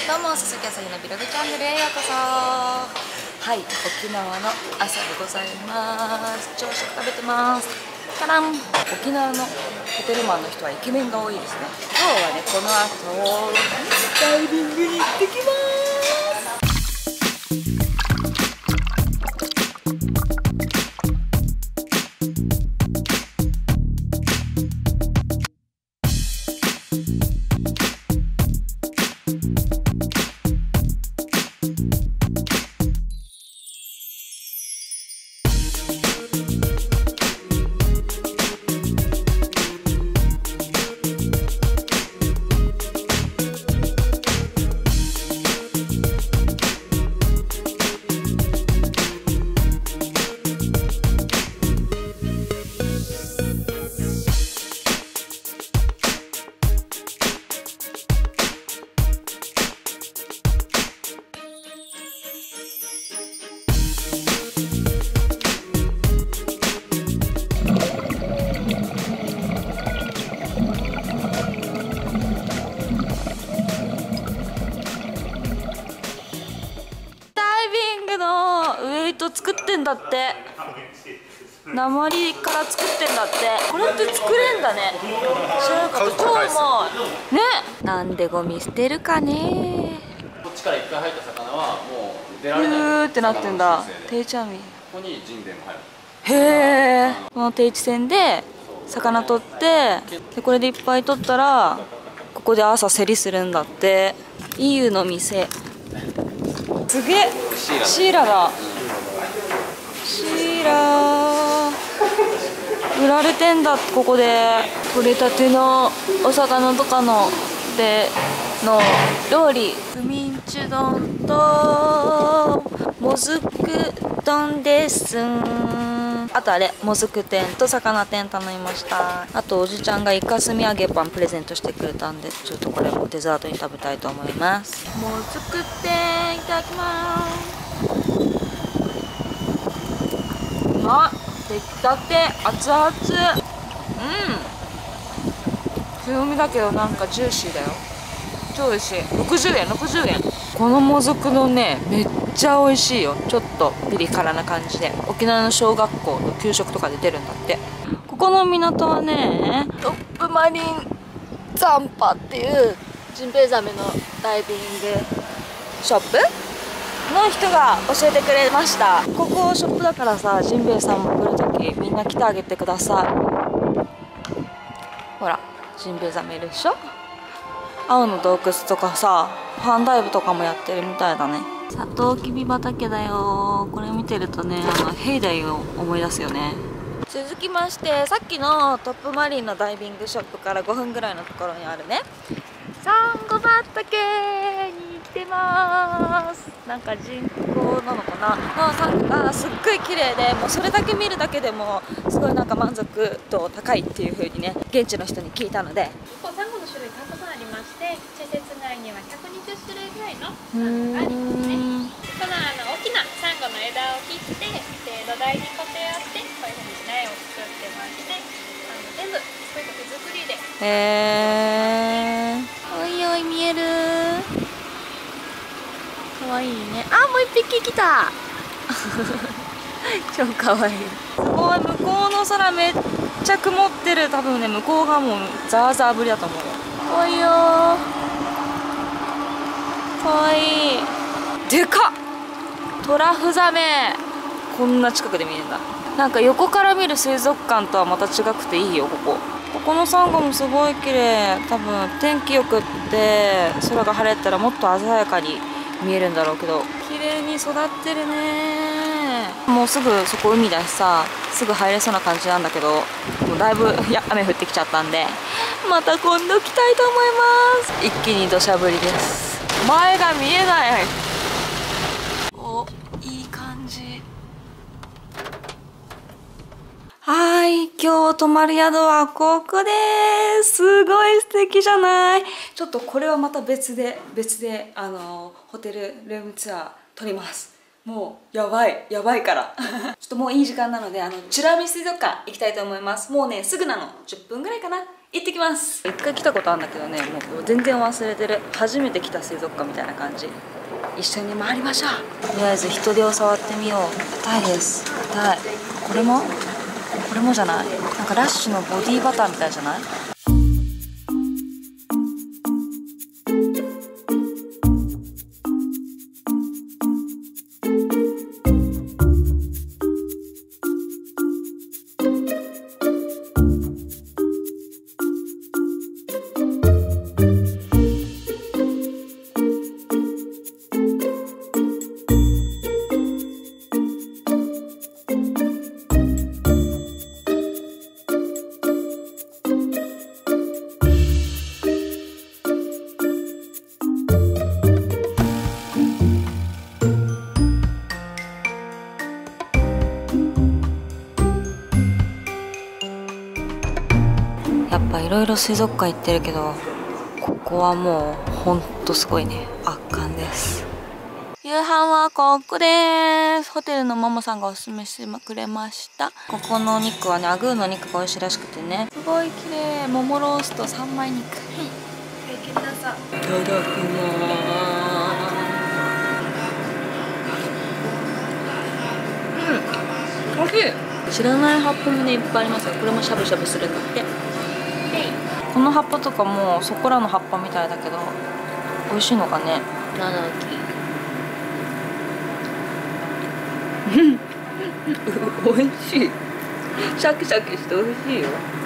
どうも、鈴木あさひのビログチャンネルへようこそ。はい、沖縄の朝でございます。朝食食べてます。たらん。沖縄のホテルマンの人はイケメンが多いですね。今日はね、この後ダイビングに行ってきます。作ってんだって。鉛から作ってんだって。これって作れんだね。知らなかった。超うまいね。なんでゴミ捨てるかね。 こっちから一回入った魚はもう出られない。 うーってなってんだ。定置網。 ここにジンベエも入る。 へえ。この定置船で魚取って、でこれでいっぱい取ったらここで朝競りするんだって。イユの店。すげえ。シイラだ。シイラ売られてんだ。ここで取れたてのお魚とかの料理。クミンチュ丼ともずく丼です。あとあれもずく天と魚天頼みました。あとおじちゃんがイカスミ揚げパンプレゼントしてくれたんで、ちょっとこれもデザートに食べたいと思います。もずく天いただきます。あ、出来たて熱々。強みだけどなんかジューシーだよ。超美味しい。60円60円。このもずくのね、めっちゃ美味しいよ。ちょっとピリ辛な感じで、沖縄の小学校の給食とかで出るんだって。ここの港はね、トップマリン残波っていうジンベエザメのダイビングショップの人が教えてくれました。ここショップだからさ、ジンベエさんも来るときみんな来てあげてください。ほらジンベエザメいるでしょ。青の洞窟とかさ、パンダイブとかもやってるみたいだね。サトウキビ畑だよ。これ見てるとね、ヘイダイを思い出すよね。続きまして、さっきのトップマリンのダイビングショップから5分ぐらいのところにあるね、サンゴ畑に来てます。なんか人工なのかなのサンゴがすっごい綺麗で、もうそれだけ見るだけでもすごいなんか満足度高いっていう風にね、現地の人に聞いたので。 サンゴの種類たくさんありまして、施設内には120種類ぐらいのサンゴがありますね。この大きなサンゴの枝を切って、土台に固定あって、こういうふうに苗を作ってまして、全部こういう手作りで。 おいおい見える。かわいいね。あ、もう一匹来た。超かわいい。すごい、向こうの空めっちゃ曇ってる。多分ね、向こうがもうザーザー降りだと思うよ。かわいいよ。かわいい。でかっ。トラフザメ。こんな近くで見えるんだ。なんか横から見る水族館とはまた違くていいよ、ここ。ここのサンゴもすごい綺麗。多分天気よくって空が晴れたらもっと鮮やかに見えるんだろうけど、綺麗に育ってるね。もうすぐそこ海だしさ、すぐ入れそうな感じなんだけど、もうだいぶ雨降ってきちゃったんで、また今度来たいと思います。一気に土砂降りです。前が見えない。お、いい感じ。はい、今日泊まる宿はここです。すごい素敵じゃない？ちょっとこれはまた別でホテルルームツアー取ります。もうやばいからちょっともういい時間なので、美ら海水族館行きたいと思います。もうね、すぐなの。10分ぐらいかな。 行ってきます。一回来たことあるんだけどね、もう全然忘れてる。初めて来た水族館みたいな感じ。一緒に回りましょう。とりあえず人手を触ってみよう。硬いです。硬い。これもじゃない。なんかラッシュのボディバターみたいじゃない？やっぱいろいろ水族館行ってるけど、ここはもうほんとすごいね。圧巻です。夕飯はここです。ホテルのママさんがおすすめしてくれました。ここのお肉はね、アグーのお肉が美味しいらしくてね、すごい綺麗。ももロースト三枚肉。はい、いただきます。美味しい。知らない葉っぱもねいっぱいありますよ。これもしゃぶしゃぶするんだって。この葉っぱとかもそこらの葉っぱみたいだけど美味しいのかね。いただき。美味しい。シャキシャキして美味しいよ。